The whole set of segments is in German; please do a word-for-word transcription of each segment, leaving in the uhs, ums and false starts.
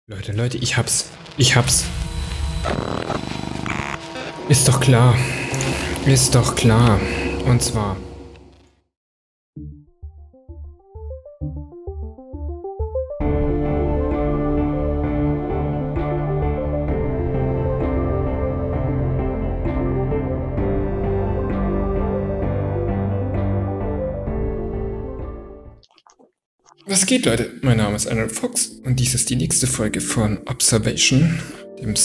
Leute, Leute, ich hab's. Ich hab's. Ist doch klar. Ist doch klar. Und zwar... Was geht, Leute? Mein Name ist Arnold Fox und dies ist die nächste Folge von Observation, dem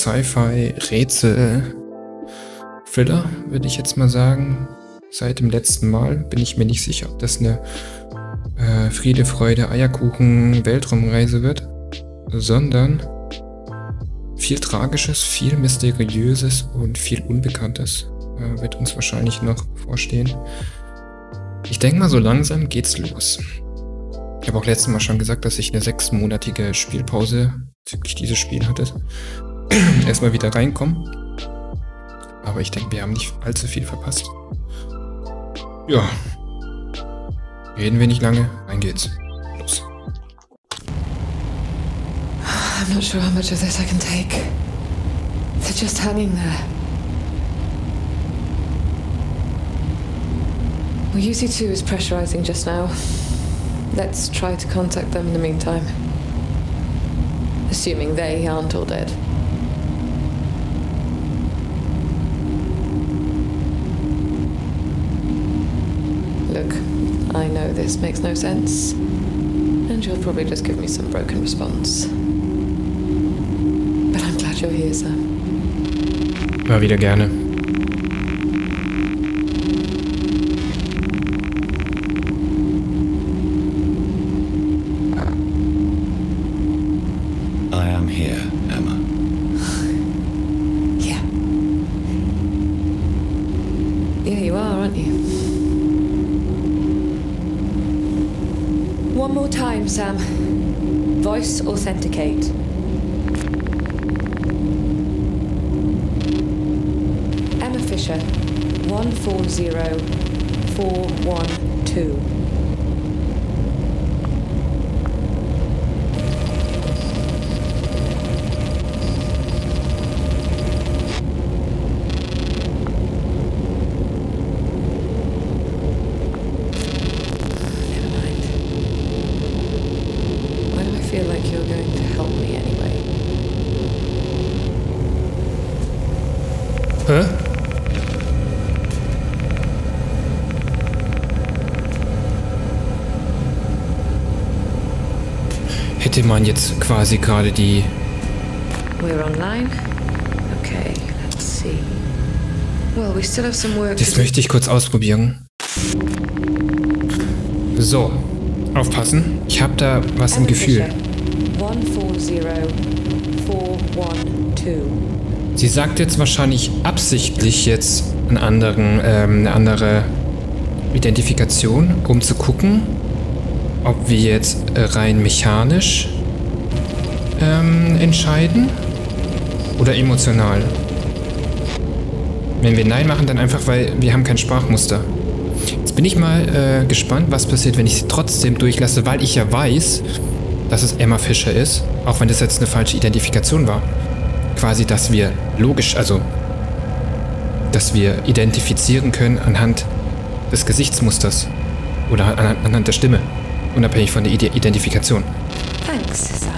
Sci-Fi-Rätsel-Thriller, würde ich jetzt mal sagen. Seit dem letzten Mal bin ich mir nicht sicher, ob das eine äh, Friede, Freude, Eierkuchen, Weltraumreise wird, sondern viel Tragisches, viel Mysteriöses und viel Unbekanntes äh, wird uns wahrscheinlich noch bevorstehen. Ich denke mal, so langsam geht's los. Ich habe auch letztes Mal schon gesagt, dass ich eine sechsmonatige Spielpause bezüglich dieses Spiel hatte. Erstmal wieder reinkommen. Aber ich denke, wir haben nicht allzu viel verpasst. Ja. Reden wir nicht lange. Rein geht's. Los. I'm not sure how much of this I can take. They're just hanging there. Well, U C two is pressurizing just now. Let's try to contact them in the meantime. Assuming they aren't all dead. Look, I know this makes no sense. And you'll probably just give me some broken response. But I'm glad you're here, Sam. Mal wieder gerne. One more time, Sam. Voice authenticate. Emma Fisher, one four zero four one two. Hä? Hätte man jetzt quasi gerade die... We're online. Okay, let's see. Well, we still have some work. Das möchte ich kurz ausprobieren. So, aufpassen. Ich habe da was im Gefühl. one four zero four one two. Sie sagt jetzt wahrscheinlich absichtlich jetzt einen anderen, ähm, eine andere Identifikation, um zu gucken, ob wir jetzt rein mechanisch ähm, entscheiden oder emotional. Wenn wir Nein machen, dann einfach, weil wir haben kein Sprachmuster. Jetzt bin ich mal äh, gespannt, was passiert, wenn ich sie trotzdem durchlasse, weil ich ja weiß, dass es Emma Fisher ist, auch wenn das jetzt eine falsche Identifikation war. Quasi, dass wir logisch, also, dass wir identifizieren können anhand des Gesichtsmusters oder an, anhand der Stimme, unabhängig von der Ide- Identifikation. Thanks, Sam.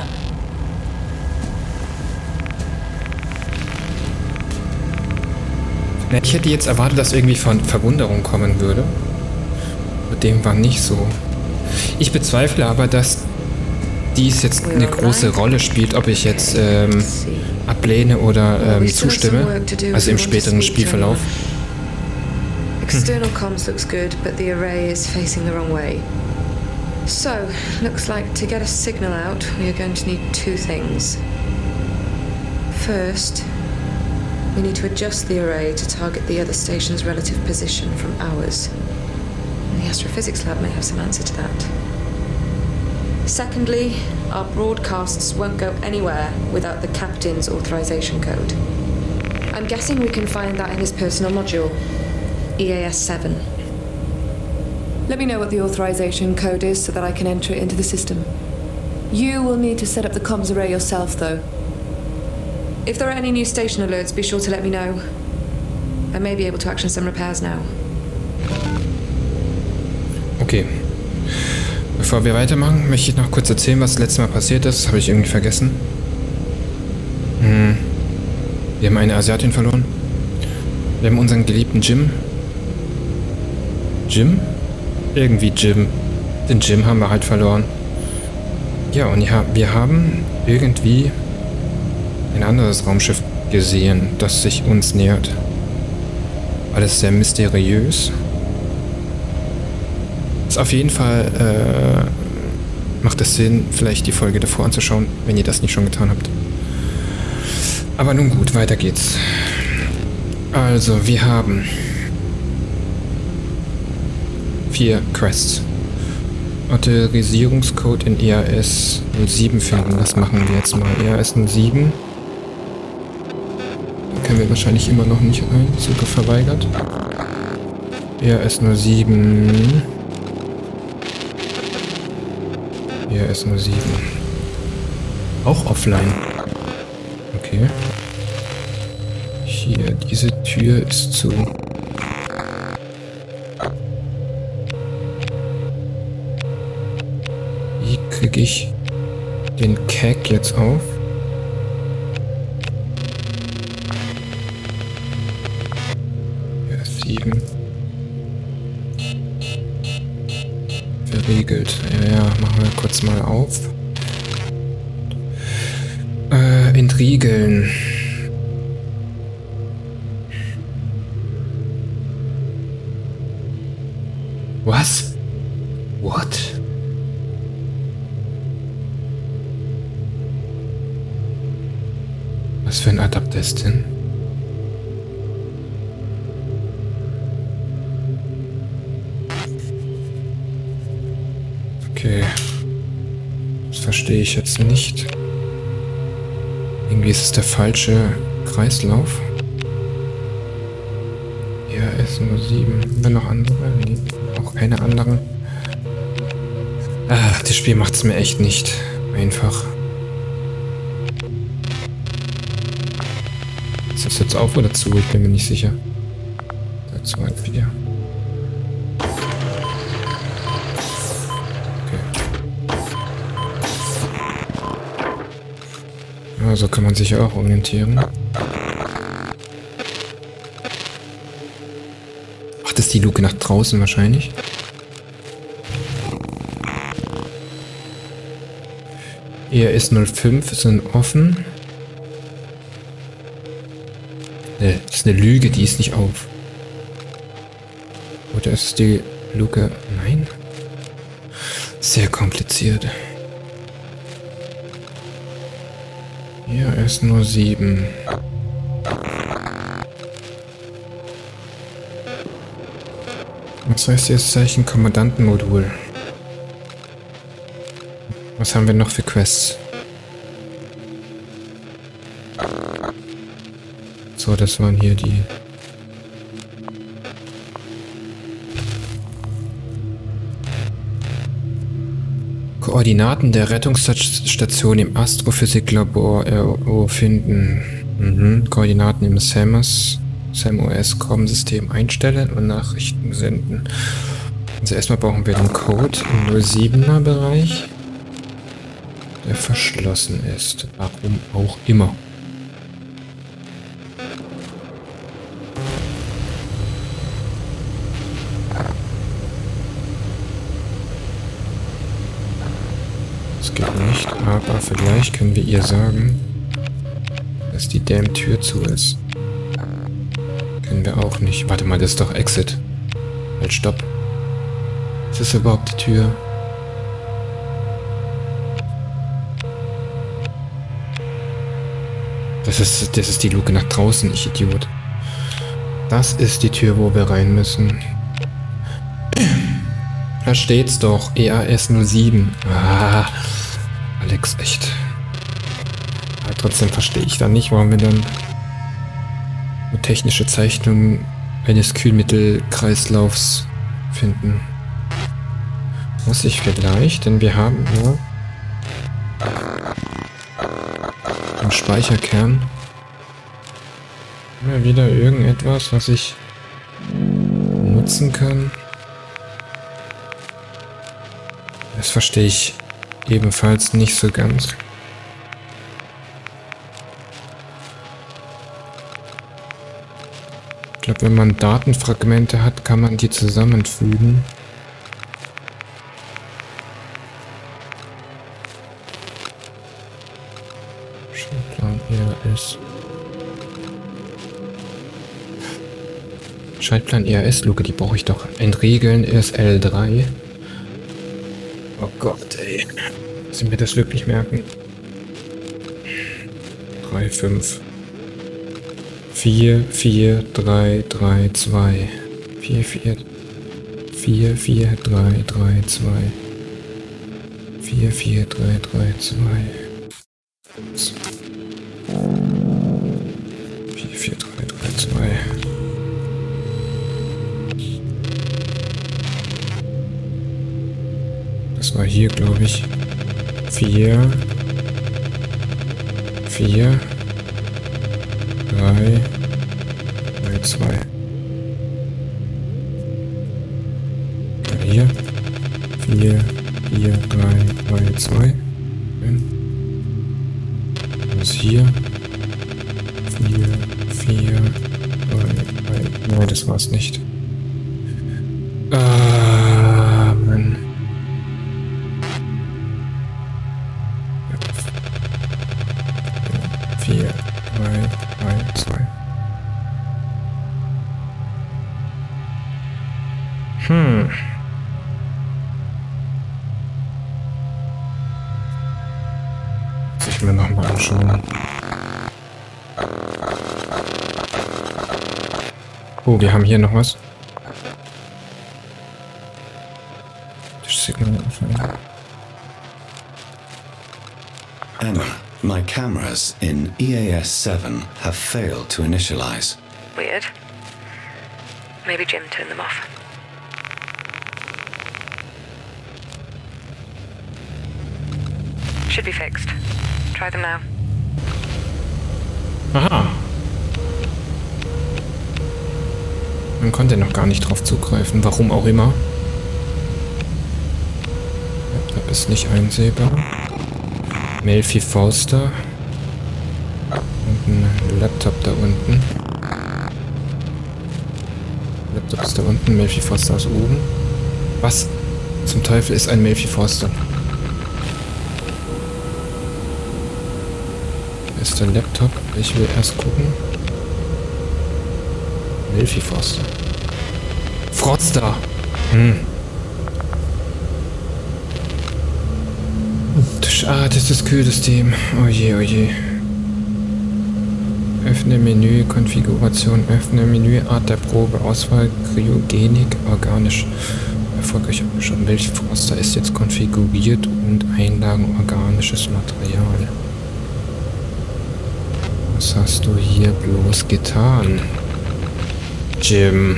Na, ich hätte jetzt erwartet, dass irgendwie von Verwunderung kommen würde. Mit dem war nicht so. Ich bezweifle aber, dass dies jetzt eine große Rolle spielt, ob ich jetzt ähm, ablehne oder ähm, zustimme, also im späteren Spielverlauf. External comms looks good, but the array is facing the wrong way. So, looks like to get a signal out, we are going to need two things. First, we need to adjust the array to target the other station's relative position from ours. And the astrophysics lab may have some answer to that. Secondly, our broadcasts won't go anywhere without the captain's authorization code. I'm guessing we can find that in his personal module, E A S seven. Let me know what the authorization code is so that I can enter it into the system. You will need to set up the comms array yourself, though. If there are any new station alerts, be sure to let me know. I may be able to action some repairs now. Okay. Bevor wir weitermachen, möchte ich noch kurz erzählen, was das letzte Mal passiert ist. Das habe ich irgendwie vergessen. Hm. Wir haben eine Asiatin verloren. Wir haben unseren geliebten Jim. Jim? Irgendwie Jim. Den Jim haben wir halt verloren. Ja, und ja, wir haben irgendwie ein anderes Raumschiff gesehen, das sich uns nähert. Alles sehr mysteriös. Ist auf jeden Fall, äh, macht es Sinn, vielleicht die Folge davor anzuschauen, wenn ihr das nicht schon getan habt. Aber nun gut, weiter geht's. Also, wir haben vier Quests. Autorisierungscode in E A S null sieben finden. Das machen wir jetzt mal. E A S null sieben. Da können wir wahrscheinlich immer noch nicht ein. Zugriff verweigert. E A S null sieben. E A S null sieben. Auch offline. Okay. Hier, diese Tür ist zu. Wie kriege ich den Keck jetzt auf? Ja, sieben. Verriegelt. Ja, ja, machen wir kurz mal auf. Äh, entriegeln. Was? What? Was für ein Adapter ist denn? Okay. Das verstehe ich jetzt nicht. Irgendwie ist es der falsche Kreislauf. Ja, ist nur sieben. Haben wir noch andere? Nee, auch keine anderen. Ah, das Spiel macht es mir echt nicht einfach. Ist das jetzt auf oder zu? Ich bin mir nicht sicher. zwei, vier. Okay. Ja, so kann man sich auch orientieren. Ach, das ist die Luke nach draußen wahrscheinlich. E A S null fünf sind offen. Ne, das ist eine Lüge, die ist nicht auf. Oder ist es die Luke? Nein. Sehr kompliziert. E A S nur sieben. Was heißt jetzt Zeichen Kommandantenmodul? Was haben wir noch für Quests? So, das waren hier die... Koordinaten der Rettungsstation im Astrophysiklabor R O finden. Mhm. Koordinaten im SAMOS, SAMOS-Com-System einstellen und Nachrichten senden. Also erstmal brauchen wir den Code im null siebener Bereich, der verschlossen ist. Warum auch immer. Das geht nicht, aber vielleicht können wir ihr sagen, dass die damn Tür zu ist. Können wir auch nicht. Warte mal, das ist doch Exit. Halt, stopp. Ist das überhaupt die Tür? Das ist, das ist die Luke nach draußen, ich Idiot. Das ist die Tür, wo wir rein müssen. Da steht's doch. E A S null sieben. Ah, Alex, echt. Aber trotzdem verstehe ich dann nicht, warum wir dann eine technische Zeichnung eines Kühlmittelkreislaufs finden. Muss ich vielleicht, denn wir haben nur dem Speicherkern. Immer wieder irgendetwas, was ich nutzen kann. Das verstehe ich ebenfalls nicht so ganz. Ich glaube, wenn man Datenfragmente hat, kann man die zusammenfügen. Schaltplan E R S. Schaltplan E R S-Luke, die brauche ich doch. Entregeln ist L drei. Oh Gott, ey. Müssen wir das wirklich merken? drei, fünf. vier, vier, drei, drei, zwei. vier, vier. vier, vier, drei, drei, zwei. vier, vier, drei, drei, zwei. vier, vier, drei, drei, zwei. Das war hier, glaube ich. vier. vier. drei. drei, zwei. Hier. vier. vier, drei, drei, zwei. Was hier? vier. vier. drei, drei. Nein, das war's nicht. Ah, Mann. vier, drei, drei, zwei. Hm. Muss ich mir nochmal anschauen. Oh, wir haben hier noch was. Emma, my cameras in E A S seven have failed to initialize. Weird. Maybe Jim turned them off. Should be fixed. Try them now. Aha. Man konnte noch gar nicht drauf zugreifen, warum auch immer. Laptop ist nicht einsehbar. Melfi Forster. Und ein Laptop da unten. Laptop ist da unten, Melfi Forster ist oben. Was zum Teufel ist ein Melfi Forster? Da ist der Laptop. Ich will erst gucken. Melfi Forster. Forster! Hm. Ah, das ist das Kühlsystem. Oh je, oh je. Öffne Menü, Konfiguration, öffne Menü, Art der Probe, Auswahl, Kryogenik, organisch. Erfolgreich abgeschlossen. Welche Forster ist jetzt konfiguriert und Einlagen, organisches Material. Was hast du hier bloß getan, Jim?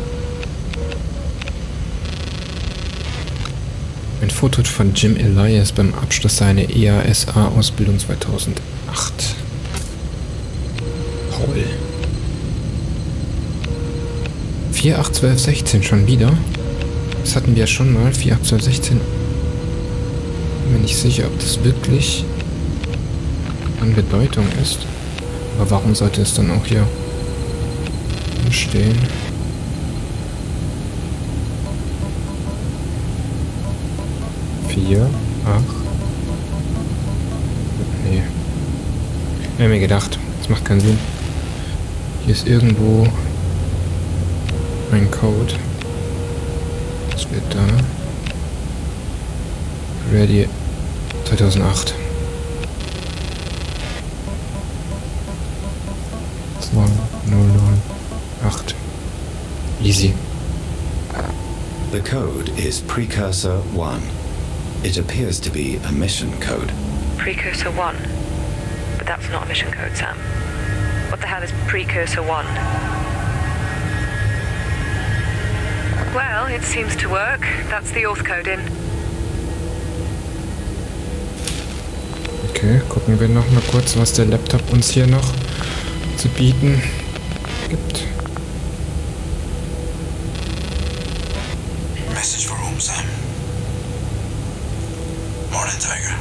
Ein Foto von Jim Elias beim Abschluss seiner E A S A-Ausbildung zweitausendacht. Paul. vier, acht, zwölf, sechzehn schon wieder? Das hatten wir ja schon mal. vier, acht, zwölf, sechzehn. Bin mir nicht sicher, ob das wirklich an Bedeutung ist. Aber warum sollte es dann auch hier stehen? vier, acht. Nee. Ich habe mir gedacht, das macht keinen Sinn. Hier ist irgendwo ein Code. Was wird da? Ready zweitausendacht. zwei null null acht. Easy. The code is Precursor one. It appears to be a mission code. Precursor one? But that's not a mission code, Sam. What the hell is Precursor one? Well, it seems to work. That's the auth code in. Okay, gucken wir noch mal kurz, was der Laptop uns hier noch zu bieten gibt. Message for home, Sam. Morning, Tiger.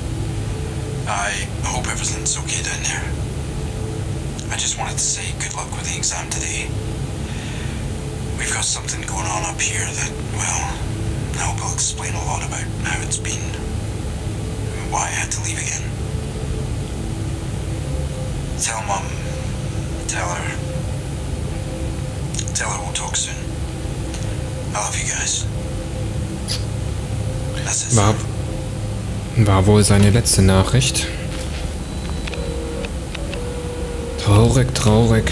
I hope everything's okay down there. I just wanted to say good luck with the exam today. We've got something going on up here that, well, I hope will explain a lot about how it's been, why I had to leave again. Tell Mum, tell her, tell her we'll talk soon. I love you guys. That's it. War, war wohl seine letzte Nachricht. Traurig, traurig.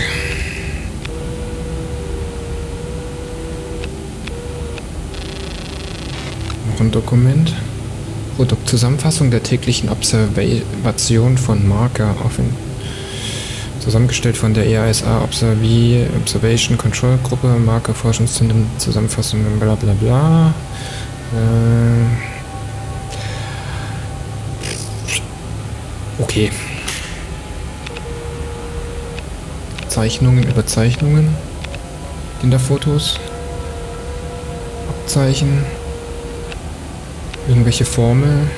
Noch ein Dokument. Produktzusammenfassung der täglichen Observation von Marker Offen. Zusammengestellt von der E A S A Observi Observation Control Gruppe, Marker Forschungszentrum, Zusammenfassung, bla bla bla. Äh okay. Zeichnungen, Überzeichnungen. Kinderfotos. Abzeichen. Irgendwelche Formeln.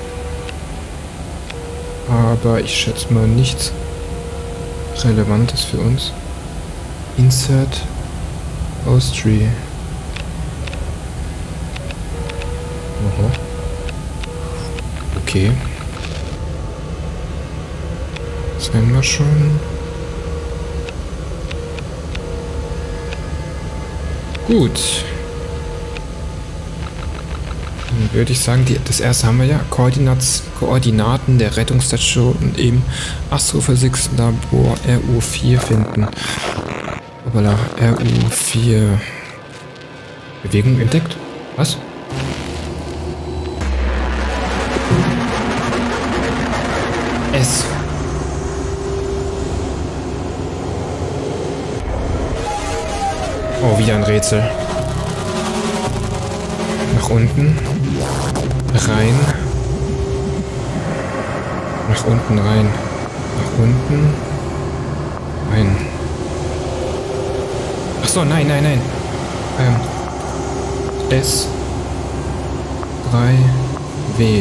Aber ich schätze mal nichts Relevantes für uns. Insert Austria. Aha. Okay. Das werden wir schon. Gut. Dann würde ich sagen, die, das erste haben wir ja. Koordinats, Koordinaten der Rettungsstation im Astrophysics-Labor R U vier finden. Hoppala, R U vier. Bewegung entdeckt? Was? S. Oh, wieder ein Rätsel. Nach unten. Rein. Nach unten rein. Nach unten. Rein. Achso, nein, nein, nein. Ähm. S. drei W.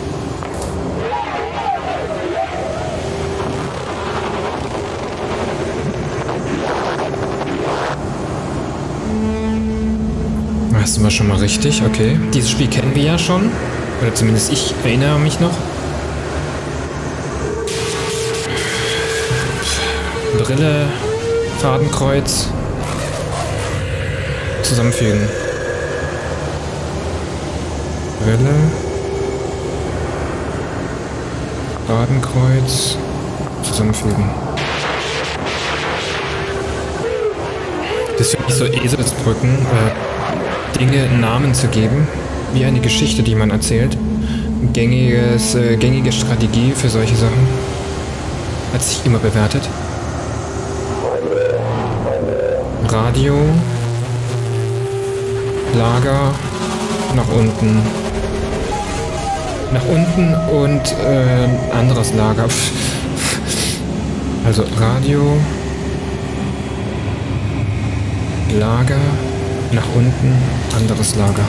Das sind wir schon mal richtig, okay. Dieses Spiel kennen wir ja schon. Oder zumindest ich erinnere mich noch. Brille, Fadenkreuz. Zusammenfügen. Brille. Fadenkreuz. Zusammenfügen. Das finde ich so Eselsbrücken. Äh, Dinge Namen zu geben, wie eine Geschichte, die man erzählt. Gängiges, äh, gängige Strategie für solche Sachen. Hat sich immer bewertet. Radio. Lager. Nach unten. Nach unten und äh, anderes Lager. Also Radio. Lager. Nach unten, anderes Lager.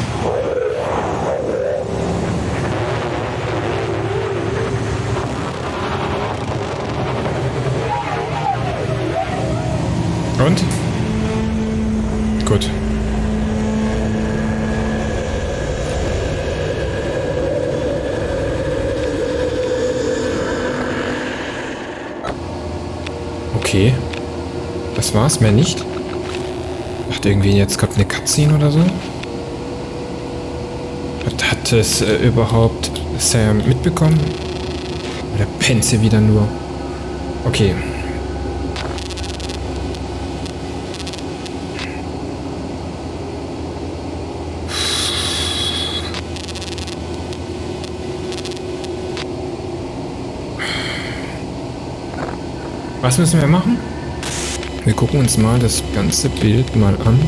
Und? Gut. Okay. Das war's, mehr nicht. Hat irgendwie jetzt kommt eine Cutscene oder so? Hat, hat es äh, überhaupt Sam mitbekommen? Oder pennt sie wieder nur? Okay. Was müssen wir machen? Wir gucken uns mal das ganze Bild mal an.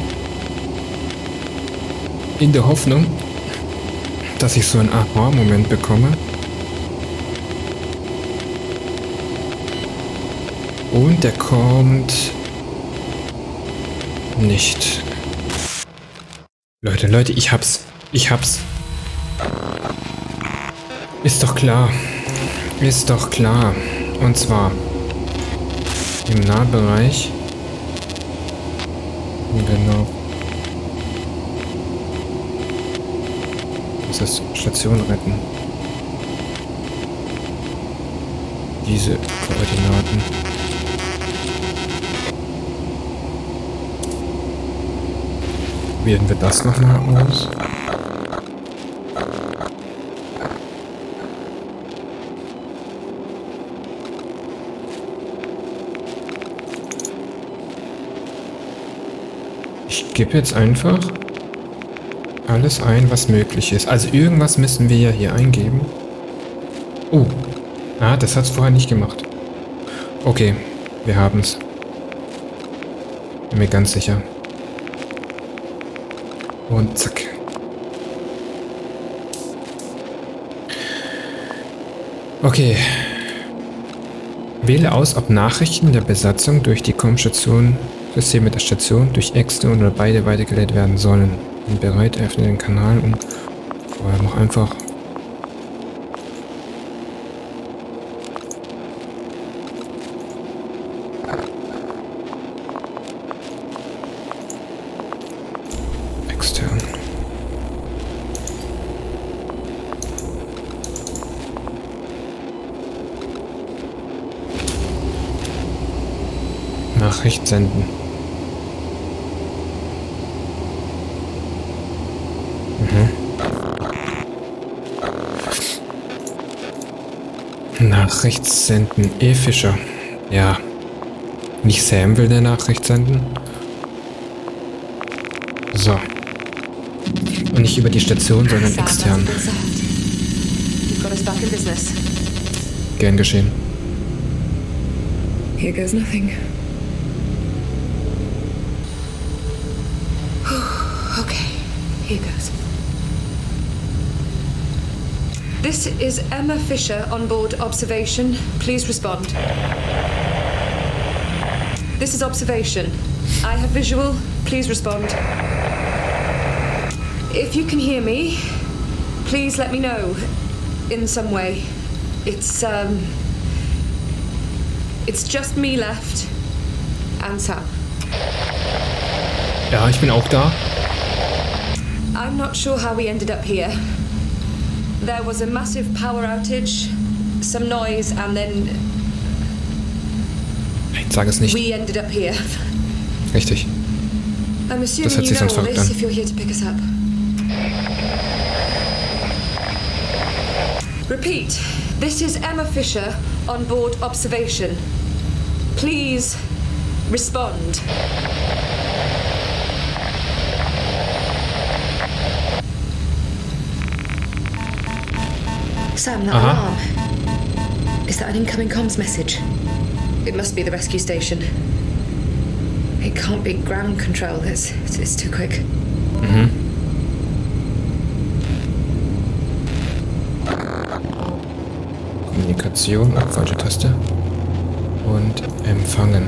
In der Hoffnung, dass ich so einen Aha-Moment bekomme. Und der kommt nicht. Leute, Leute, ich hab's. Ich hab's. Ist doch klar. Ist doch klar. Und zwar im Nahbereich. Genau. Das ist Station retten. Diese Koordinaten. Wählen wir das nochmal aus. Ich gebe jetzt einfach alles ein, was möglich ist. Also irgendwas müssen wir ja hier eingeben. Oh. Ah, das hat es vorher nicht gemacht. Okay, wir haben es. Bin mir ganz sicher. Und zack. Okay. Wähle aus, ob Nachrichten der Besatzung durch die Kommunikationssysteme der Station durch Äxte oder beide weitergeleitet werden sollen. Und bereit, öffne den Kanal und vorher noch einfach extern. Nachricht senden. Nachricht senden. E. Fischer. Ja. Nicht Sam will eine Nachricht senden. So. Und nicht über die Station, sondern extern. Gern geschehen. Here goes nothing. Okay, here goes. This is Emma Fisher on board observation. Please respond. This is observation. I have visual. Please respond. If you can hear me, please let me know in some way. It's, um... It's just me left. And Sam. Ja, ich bin auch da. I'm not sure how we ended up here. There was a massive power outage, some noise, and then... Ich sage es nicht. We ended up here. Richtig. I'm assuming Das hört sich you know sonst all verrückt this an. if you're here to pick us up. Repeat. This is Emma Fisher on board observation. Please respond. Sam, that Aha. alarm. Is that an incoming comms message? It must be the rescue station. It can't be ground control. It's, it's, it's too quick. Mhm. Kommunikation, oh, falsche Taste. Und empfangen.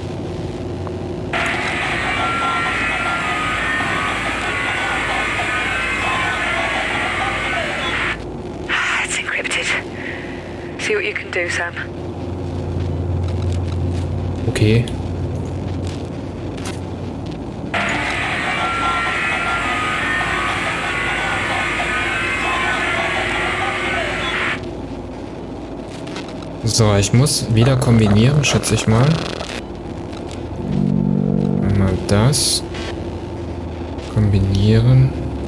It's encrypted. See what you can do, Sam. Okay. So, ich muss wieder kombinieren, schätze ich mal. Einmal das. Kombinieren.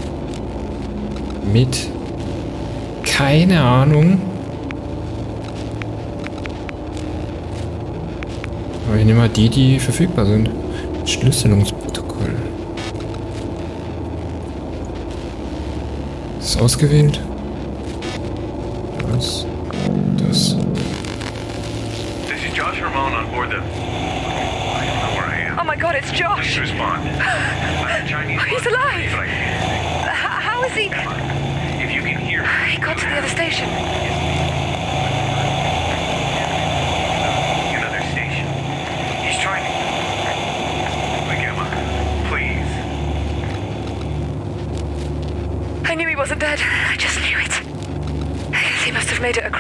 Mit. Keine Ahnung. Aber ich nehme mal die, die verfügbar sind. Entschlüsselungsprotokoll. Das ist ausgewählt. Das. Das. Josh Ramon on board the... I don't know where I am. Oh my god, it's Josh! Please respond. I'm a Chinese... He's alive! But I can't. H- how is he? If you can hear... He got to the other station. Another station.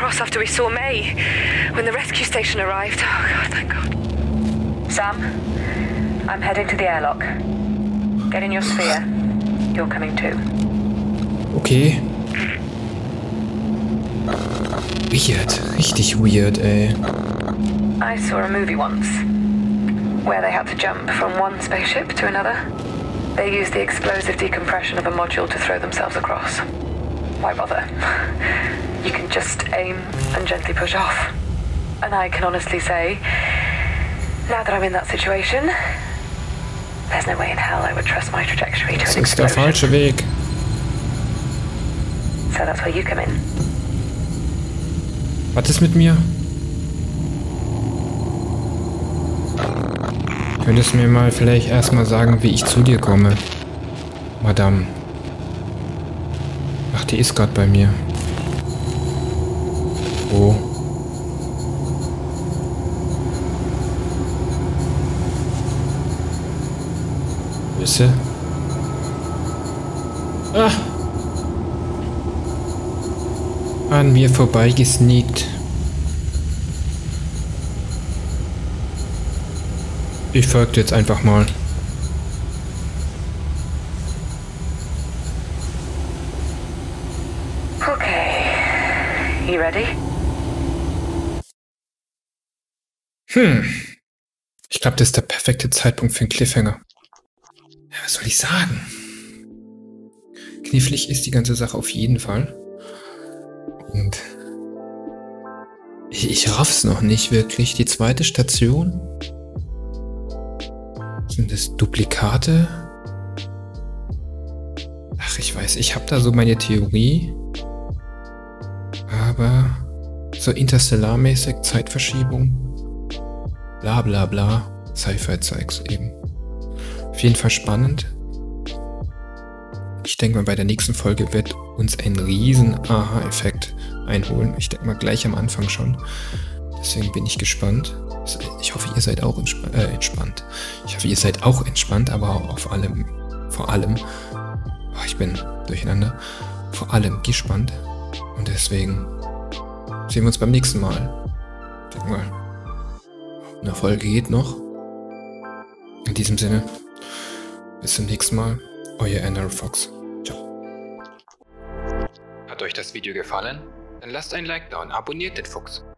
across after we saw May, when the rescue station arrived. Oh God, thank God. Sam, I'm heading to the airlock. Get in your sphere. You're coming too. Okay. Weird. Richtig weird, ey. I saw a movie once, where they had to jump from one spaceship to another. They used the explosive decompression of a module to throw themselves across. Why bother? You can just aim and gently push off. And I can honestly say, now that I'm in that situation, there's no way in hell I would trust my trajectory to Das an ist der explosion. falsche Weg. So that's where you come in. Was ist mit mir? Könntest du mir mal vielleicht erstmal sagen, wie ich zu dir komme? Madame. Ach, die ist gerade bei mir. Oh. Wo ist sie? Ah! An mir vorbeigesneakt. Ich folge jetzt einfach mal. Okay. You ready? Hm. Ich glaube, das ist der perfekte Zeitpunkt für einen Cliffhanger. Ja, was soll ich sagen? Knifflig ist die ganze Sache auf jeden Fall. Und ich, ich raff's noch nicht wirklich. Die zweite Station? Sind das Duplikate? Ach, ich weiß, ich habe da so meine Theorie. Aber so interstellarmäßig, Zeitverschiebung, bla bla bla, Sci-Fi-Zeugs eben. Auf jeden Fall spannend. Ich denke mal, bei der nächsten Folge wird uns ein riesen Aha-Effekt einholen. Ich denke mal gleich am Anfang schon. Deswegen bin ich gespannt. Ich hoffe, ihr seid auch entsp äh, entspannt. Ich hoffe, ihr seid auch entspannt, aber auf allem, vor allem, oh, ich bin durcheinander, vor allem gespannt. Und deswegen sehen wir uns beim nächsten Mal. Ich denke mal, eine Folge geht noch. In diesem Sinne, bis zum nächsten Mal. Euer Andrew Fox. Ciao. Hat euch das Video gefallen? Dann lasst ein Like da und abonniert den Fuchs.